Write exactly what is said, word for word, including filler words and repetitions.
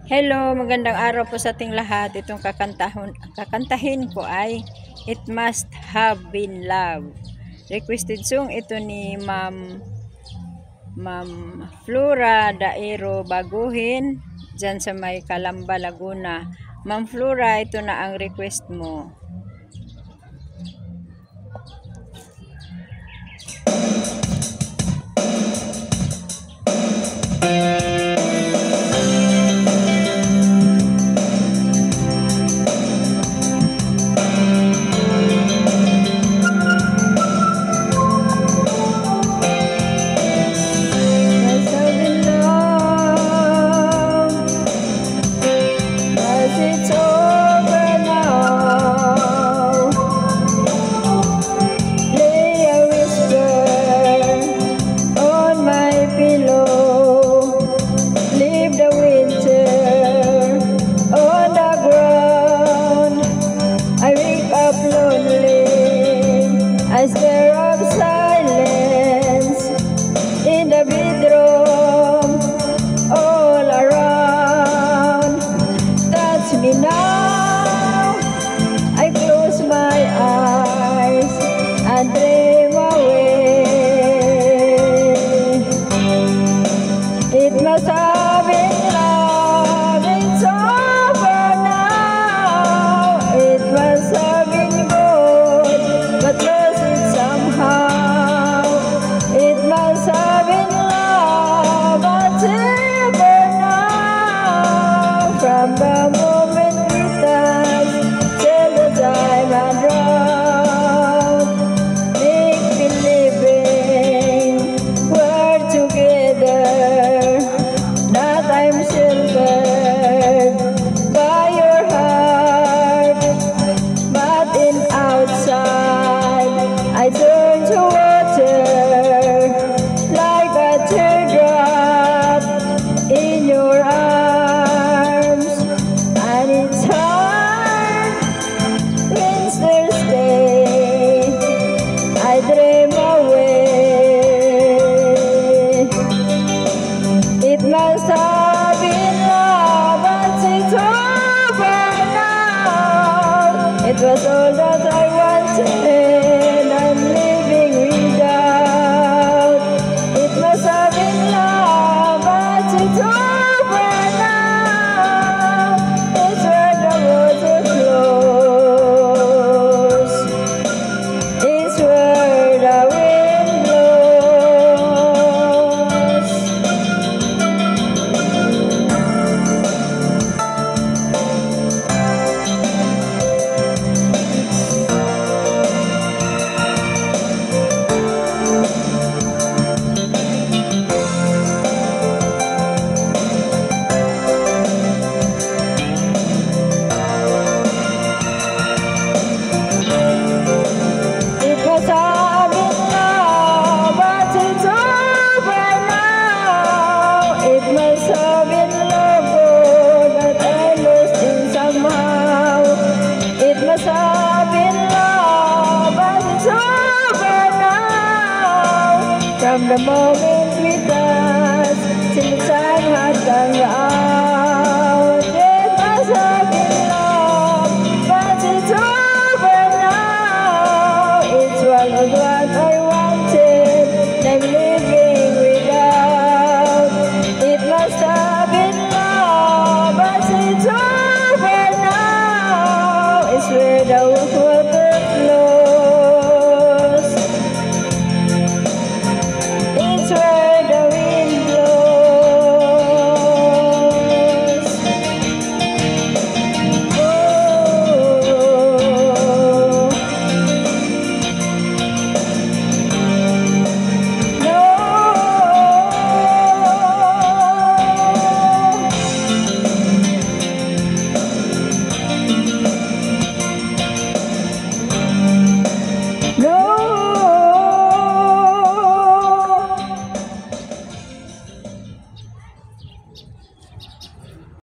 Hello, magandang araw po sa ating lahat. Itong kakantahon, kakantahin ko ay It Must Have Been Love. Requested song ito ni Ma'am Ma'am Flora Daero Baguhin dyan sa may Calamba, Laguna. Ma'am Flora, ito na ang request mo. I stare of silence in the bedroom, all around. Touch me now. I close my eyes and dream away. It must have been love. It's over now. It must have been good, but lost it somehow. It must have been love, but ever now. From the moment we touched till the time had run, make believing we're together. That I'm sheltered by your heart, but in outside I turn to water like a teardrop in your arms. And it's hard when there's day I dream away. It must have been love, but it's over now. It was all that I wanted, I'm living without. It must have been love, but it's over now. It's where the water flows, it's where the wind blows. It must have been love, but it's over now. It must have been love, good, but I lost it somehow. It must have been love, but it's over now. From the moment